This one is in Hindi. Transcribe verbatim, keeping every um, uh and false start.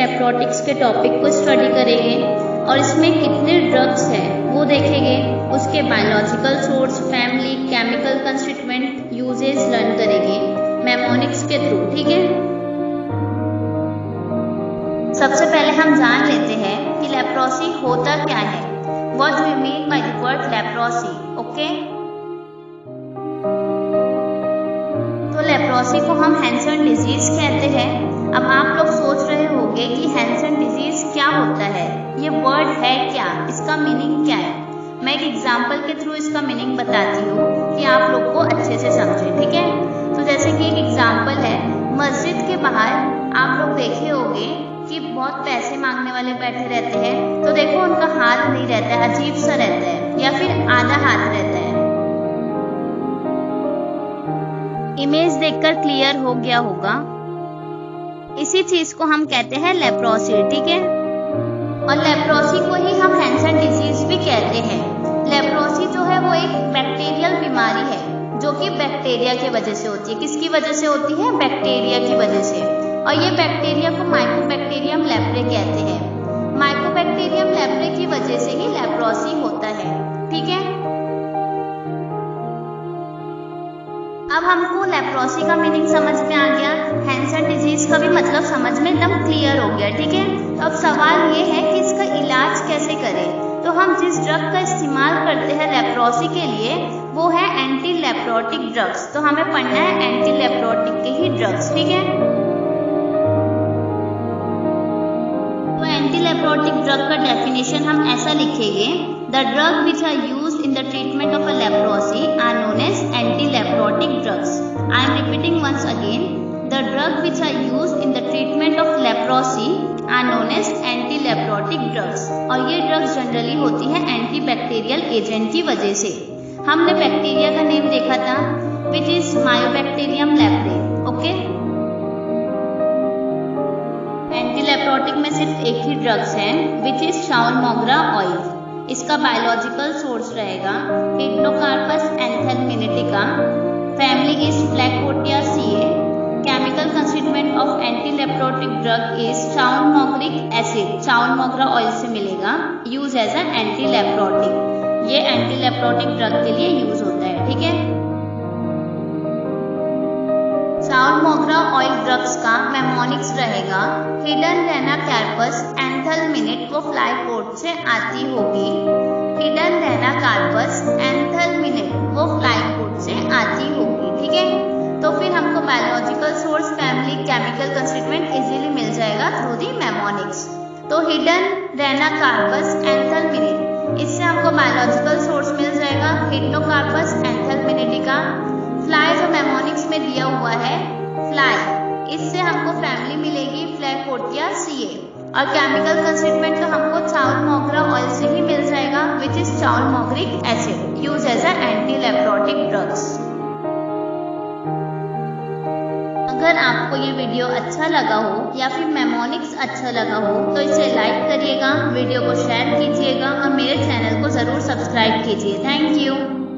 लेप्रोटिक्स के टॉपिक को स्टडी करेंगे और इसमें कितने ड्रग्स हैं वो देखेंगे। उसके biological source, family, chemical constituent, uses learn करेंगे मेमोनिक्स के थ्रू। ठीक है, सबसे पहले हम जान लेते हैं कि लेप्रोसी होता क्या है। What do you mean by the word leprosy? Okay, तो लेप्रोसी को हम हैंसन डिजीज कहते हैं। अब आप लोग सोच रहे होंगे कि हैंसन डिजीज क्या होता है, ये वर्ड है क्या, इसका मीनिंग क्या है। मैं एक एग्जाम्पल के थ्रू इसका मीनिंग बताती हूँ कि आप लोग को अच्छे से समझे। ठीक है, तो जैसे कि एक एग्जाम्पल है, मस्जिद के बाहर आप लोग देखे होंगे कि बहुत पैसे मांगने वाले बैठे रहते हैं, तो देखो उनका हाथ नहीं रहता है, अजीब सा रहता है या फिर आधा हाथ रहता है। इमेज देखकर क्लियर हो गया होगा। इसी चीज को हम कहते हैं लेप्रोसी। ठीक है, और लेप्रोसी को ही हम हैंसन डिजीज भी कहते हैं। लेप्रोसी जो है वो एक बैक्टीरियल बीमारी है जो कि बैक्टीरिया की वजह से होती है। किसकी वजह से होती है? बैक्टीरिया की वजह से। और ये बैक्टीरिया को माइकोबैक्टीरियम लेप्रे कहते हैं। माइकोबैक्टीरियम लेप्रे की वजह से ही लेप्रोसी होता है। ठीक है, अब हमको लेप्रोसी का मीनिंग समझ में आ गया, हैंसन डिजीज का भी मतलब समझ में एकदम क्लियर हो गया। ठीक है, तो अब सवाल ये है कि इसका इलाज कैसे करें। तो हम जिस ड्रग का इस्तेमाल करते हैं लेप्रोसी के लिए वो है एंटी लेप्रोटिक ड्रग्स। तो हमें पढ़ना है एंटी लेप्रोटिक के ही ड्रग्स। ठीक है, तो एंटी लेप्रोटिक ड्रग का डेफिनेशन हम ऐसा लिखेंगे, the drug which are used in the treatment of a leprosy are known as anti leprotic drugs. I am repeating once again, the drug which are used in the treatment of leprosy are known as anti leprotic drugs. और ये ड्रग्स जनरली होती है एंटी बैक्टीरियल एजेंट की वजह से। हमने बैक्टीरिया का नेम देखा था which is mycobacterium leprae. Okay, anti leprotic में सिर्फ एक ही ड्रग्स है which is chaulmoogra oil. इसका बायोलॉजिकल सोर्स रहेगा hydnocarpus anthelmintica, family is flacourtiaceae, chemical constituent of anti leprotic drug is chaulmoogric acid, chaulmoogra oil से मिलेगा, use as a anti leprotic. ये एंटी लेप्रोटिक ड्रग के लिए यूज होता है। ठीक है, चाउन मोगरा ऑयल ड्रग्स का मेमोनिक्स रहेगा हिडन रेना कार्पस एंथेलमिनेट, वो फ्लाई पोर्ट से आती होगी। हिडन रेना कार्पस एंथेलमिनेट वो फ्लाई पोर्ट से आती होगी। ठीक है, तो फिर हमको biological source, family, chemical constituent easily मिल जाएगा थ्रू दी मेमोनिक्स। तो हिडन रेना कार्पस एंथेलमिनेट, इससे हमको बायोलॉजिकल सोर्स मिल जाएगा हिप्नोकार्पस एंथेलमिनेटिका। फ्लाई जो मेमोनिक्स में दिया हुआ है फ्लाई, इससे हमको फैमिली मिलेगी फ्लैकोटियासिए। और केमिकल कंस्टिट्यूएंट तो हमको चाउन मोगरा ऑयल से ही मिल जाएगा which is chaulmoogric acid, use as a anti leprotic drugs. अगर आपको ये वीडियो अच्छा लगा हो या फिर मेमोनिक्स अच्छा लगा हो तो इसे लाइक करिएगा, वीडियो को शेयर कीजिएगा और मेरे चैनल को जरूर सब्सक्राइब कीजिए। Thank you.